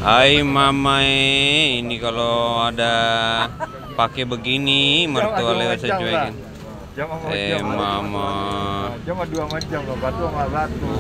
Hai mama, ini kalau ada pakai begini mertua lewat saya cuekin. Mama. Cuma 2 macam loh, batu sama batu.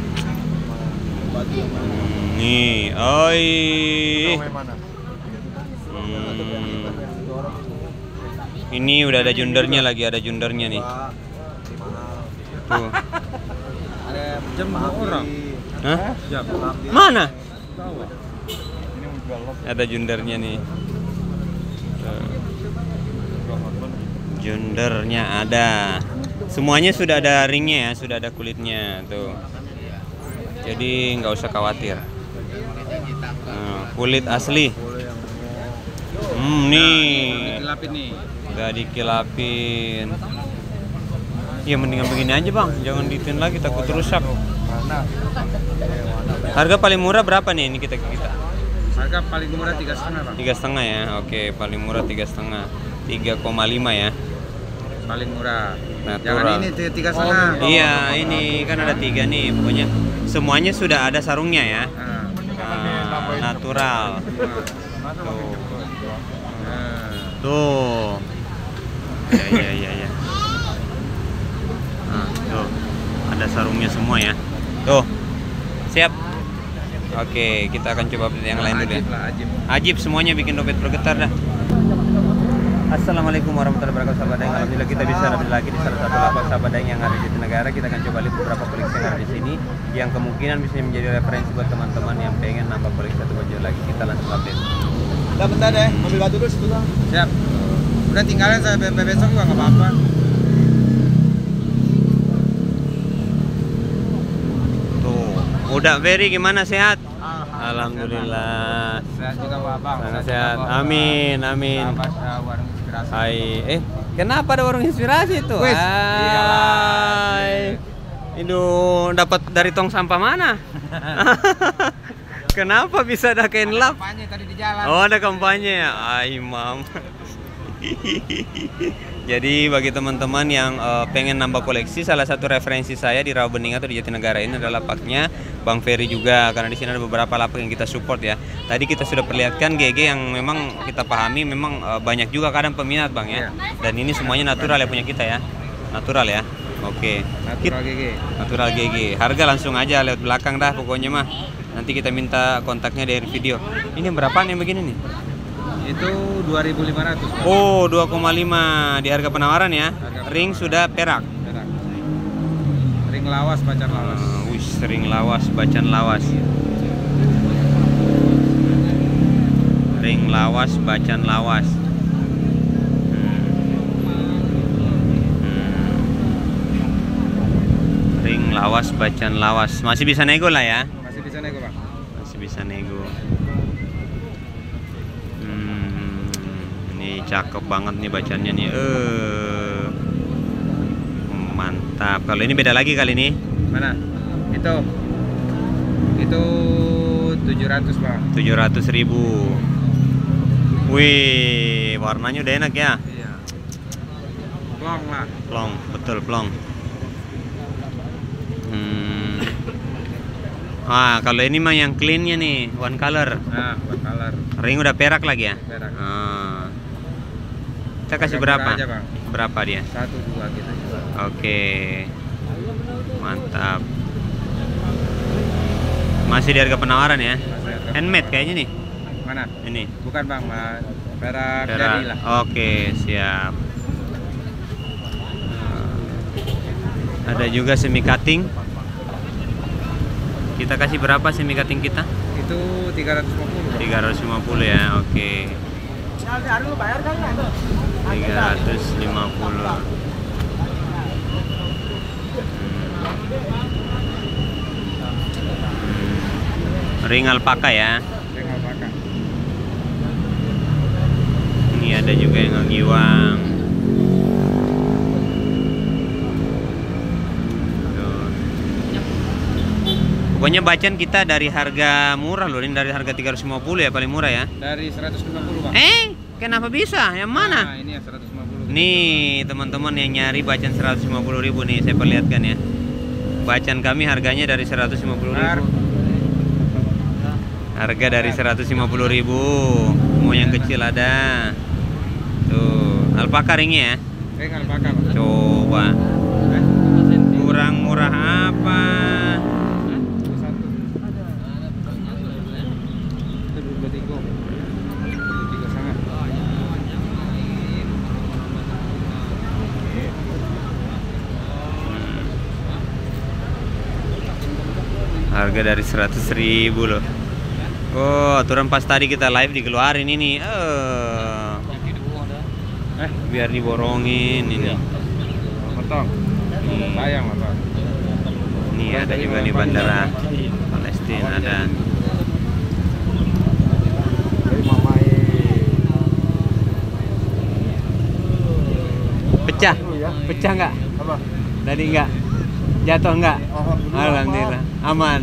Nih, oi. Ini udah ada jundernya lagi, ada jundernya nih. Tuh. Ada jam orang. Hah? Mana? Ada jundernya nih. Jundernya ada. Semuanya sudah ada ringnya ya, sudah ada kulitnya tuh. Jadi nggak usah khawatir. Kulit asli. Nih. Dilapin nih. Udah dikilapin. Ya mendingan begini aja bang, jangan ditin lagi takut rusak. Harga paling murah berapa nih ini kita? Harga paling murah 3,5 bang. 3,5 ya, oke paling murah 3,5, 3,5 ya. Paling murah. Natural. Jangan ini 3,5. Iya ini kan ada 3 nih, pokoknya semuanya sudah ada sarungnya ya. Natural. Tuh. Tuh. Ya. Tuh. Ada sarungnya semua ya. Tuh. Siap. Oke, kita akan coba yang lain dulu ya. Ajib semuanya bikin dompet bergetar dah. Assalamualaikum warahmatullahi wabarakatuh sahabat daeng. Alhamdulillah kita bisa hadir lagi di salah satu lapak sahabat daeng yang ada di Jatinegara. Kita akan coba lihat beberapa koleksi yang ada di sini yang kemungkinan bisa menjadi referensi buat teman-teman yang pengen nambah koleksi satu baju lagi. Kita langsung update. Udah bentar deh, ambil batu dulu situ bang. Siap. Udah tinggalin saya besok juga nggak apa-apa. Tuh, udah Ferry gimana, sehat? Alhamdulillah. Sehat juga Pak Bang. Sangat sehat. Amin. Hai. Kenapa ada warung inspirasi itu? Hai. Itu dapat dari tong sampah mana? Kenapa bisa ada kain lap? Kampanye tadi di jalan. Oh, ada kampanye. Ai, mam. Jadi bagi teman-teman yang pengen nambah koleksi, salah satu referensi saya di Rawabening atau di Jatinegara ini adalah lapaknya Bang Ferry juga, karena di sini ada beberapa lapak yang kita support ya. Tadi kita sudah perlihatkan GG yang memang kita pahami memang banyak juga kadang peminat Bang ya. Dan ini semuanya natural ya punya kita ya. Natural ya. Oke. Natural GG. Natural GG. Harga langsung aja lewat belakang dah pokoknya mah. Nanti kita minta kontaknya dari video. Ini berapaan yang begini nih? Itu 2.500. Oh, 2,5 di harga penawaran ya. Ring sudah perak. Ring lawas, bacan lawas. Ring lawas, bacan lawas. Ring lawas, bacan lawas. Ring lawas, bacan lawas. Masih bisa nego lah ya. Masih bisa nego Bang. Masih bisa nego. Ini cakep banget nih bacanya nih. Mantap. Kalau ini beda lagi kali ini. Mana? Itu 700 Bang. 700.000. Wih, warnanya udah enak ya. Iya. Plong lah. Plong, betul plong. Kalau ini mah yang cleannya nih, one color. Nah, one color. Ring udah perak lagi ya. Perak. Kita kasih berapa? Aja, Bang. Berapa dia? 1-2 gitu. Oke. Mantap. Masih di harga penawaran ya. Handmade kayaknya nih. Mana? Ini. Bukan Bang, perak Perak. jadi lah. Oke, siap. Ada juga semi cutting. Kita kasih berapa semi cutting kita? Itu 350. 350 ya. Oke. 350. Ring alpaka ya. Ring alpaka. Ini ada juga yang ngegiwang. Pokoknya bacan kita dari harga murah loh, ini dari harga 350 ya paling murah ya. Dari 150 Bang. Kenapa bisa? Yang mana? Nah, ini yang 150. Nih teman-teman yang nyari bacan 150.000 nih, saya perlihatkan ya. Bacan kami harganya dari 150.000. Harga dari 150.000. Mau yang kecil ada. Tuh, alpaka ringnya ya. Ring alpaka, Pak. Coba. Kurang murah apa? Satu. Itu 23. 23 sangat. Harga dari 100.000 loh. Oh, aturan pas tadi kita live dikeluarin ini. Biar diborongin ini. Potong. Sayang, Pak. Ini ada juga di bandara Palestina ada. Pecah? Pecah nggak? Apa? Tadi nggak? Jatuh nggak? Alhamdulillah. Aman.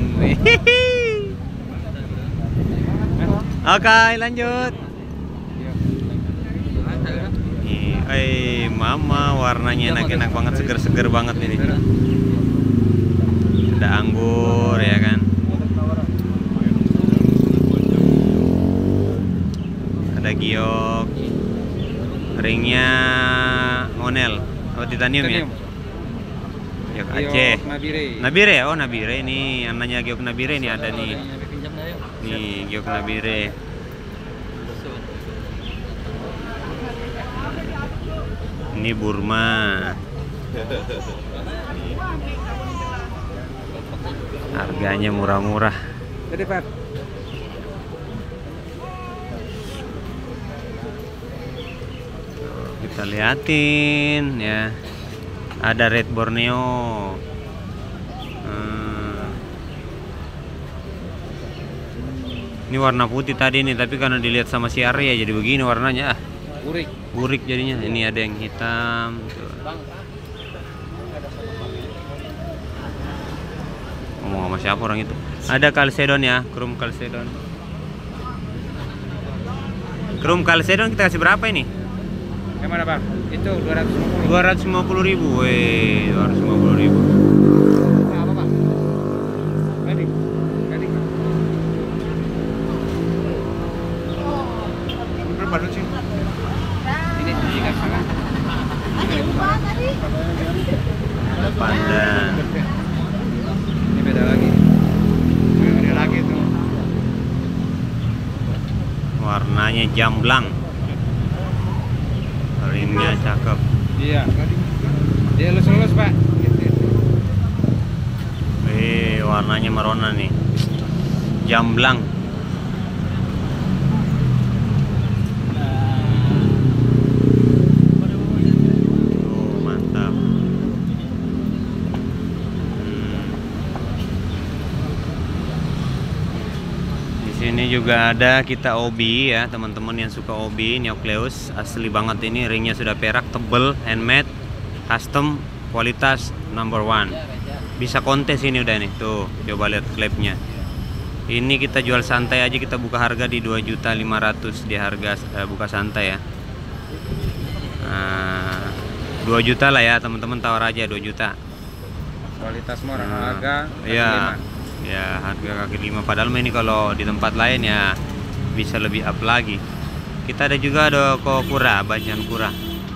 Oke, lanjut. Mama warnanya enak-enak banget, seger-seger banget ini. Ada anggur ya kan. Ada giok. Ringnya ngonel atau titanium ya? Giok Aceh. Nabire. Oh, Nabire ini anaknya giok Nabire ini ada nih. Nih giok Nabire. Ini Burma. Harganya murah-murah. Jadi, Pak. Kita liatin ya. Ada red Borneo. Ini warna putih tadi nih, tapi karena dilihat sama si Arya jadi begini warnanya. Burik jadinya. Ini ada yang hitam. Ngomong sama siapa orang itu? Ada Calcedon ya, Chrome Calcedon. Chrome Calcedon kita kasih berapa ini? Yang mana, Bang? Itu 250. 250.000. Weh, 250.000. Apa, Bang? Gading. Berapa sih? Ini 3,5. Ada pandan. Ini beda lagi. Beda lagi tuh. Warnanya jamblang. Ringnya cakep. Iya. Dia lulus, Pak. Warnanya merona nih. Jamblang. Oh, mantap. Di sini juga ada kita obi ya, teman-teman yang suka obi, Neocleus asli banget ini, ringnya sudah perak, tebel, handmade, custom, kualitas number one. Bisa kontes ini udah nih, tuh coba lihat klepnya. Ini kita jual santai aja, kita buka harga di 2.500.000 di harga buka santai ya. 2 juta lah ya teman-teman, tawar aja 2 juta. Kualitas murah, harga ya. Ya, harga kaki 5. Padahal ini kalau di tempat lain ya bisa lebih up lagi. Kita ada juga ada kura, bacan kura.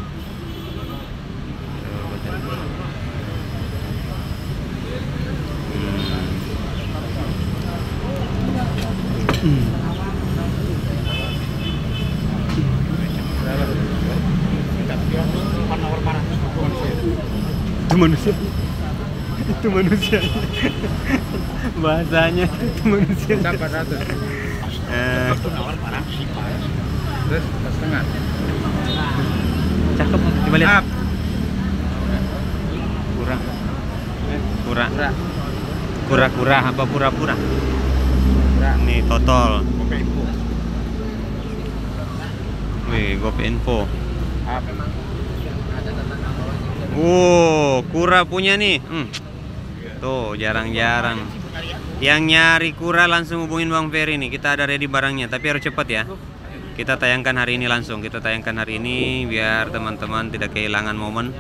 Itu manusia bahasanya itu manusia. 400. Terus pas tengah. Cakep, coba lihat. Up. Kura apa pura-pura? Nih totol. Wih, Gope Info. Up. Kura punya nih. Tuh, jarang-jarang. Yang nyari kura langsung hubungin Bang Ferry nih. Kita ada ready barangnya, tapi harus cepat ya. Kita tayangkan hari ini langsung. Kita tayangkan hari ini biar teman-teman tidak kehilangan momen.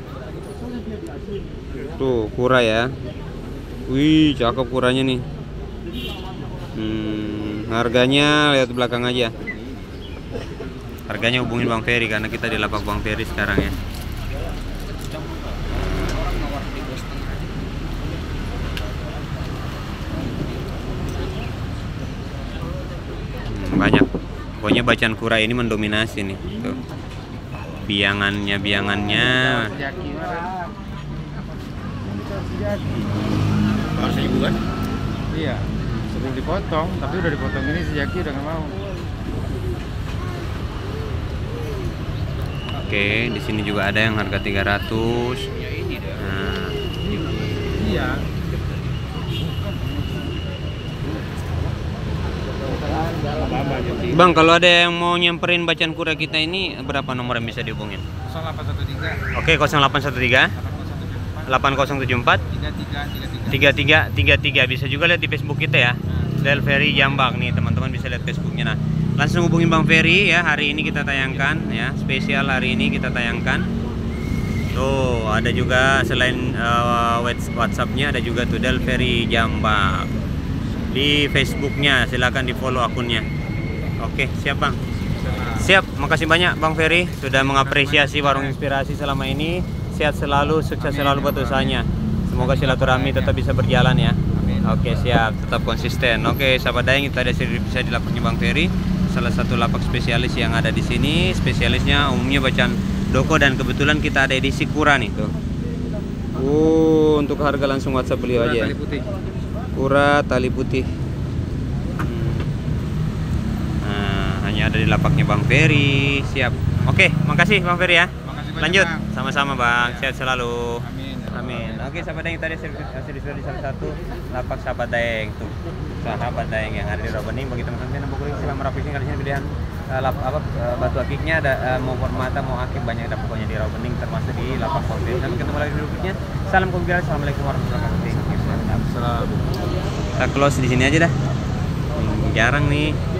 Tuh, kura ya. Wih, cakep kuranya nih. Harganya lihat belakang aja. Harganya hubungin Bang Ferry karena kita di lapak Bang Ferry sekarang ya. Banyak. Pokoknya bacaan kura ini mendominasi nih. Tuh. Biangannya. Harus ibu kan? Iya, sebelum dipotong, tapi udah dipotong ini si Jaki udah nggak mau. Oke, di sini juga ada yang harga 300. Nah, Iya. Bang, kalau ada yang mau nyamperin bacaan kura kita ini berapa nomor yang bisa dihubungin? 0813 Oke, 0813 8074 3333. Bisa juga lihat di Facebook kita ya. Del Ferry Jambak nih, teman-teman bisa lihat Facebooknya. Nah, langsung hubungin Bang Ferry ya. Hari ini kita tayangkan ya, spesial hari ini kita tayangkan. Tuh, ada juga selain WhatsApp-nya ada juga tuh Del Ferry Jambak. Di Facebooknya silakan di follow akunnya. Oke, siap Bang. Siap, makasih banyak Bang Ferry sudah mengapresiasi Warung Inspirasi selama ini. Sehat selalu, sukses selalu buat usahanya. Semoga silaturahmi tetap bisa berjalan ya. Oke, siap, tetap konsisten. Oke, sahabat Daeng, kita ada bisa di lapaknya Bang Ferry, salah satu lapak spesialis yang ada di sini. Spesialisnya umumnya bacaan doko dan kebetulan kita ada edisi kura nih tuh. Untuk harga langsung WhatsApp beliau aja. Kura tali putih. Nah, hanya ada di lapaknya Bang Ferry. Siap. Oke, makasih Bang Ferry ya. Lanjut, sama-sama Bang. Sehat selalu. Amin. Oke, sahabat Daeng, tadi hasil di salah satu lapak sahabat Daeng tuh. Sahabat Daeng yang ada di Rawabening. Bagi teman-teman yang mau kulit silahkan merapikan kali ini pilihan batu akiknya ada mau permata mau akik banyak ada pokoknya di Rawabening termasuk di lapak Bang Ferry. Sampai ketemu lagi di berikutnya. Salam konspirasi. Assalamualaikum warahmatullahi wabarakatuh. Kita close di sini aja dah. Jarang nih.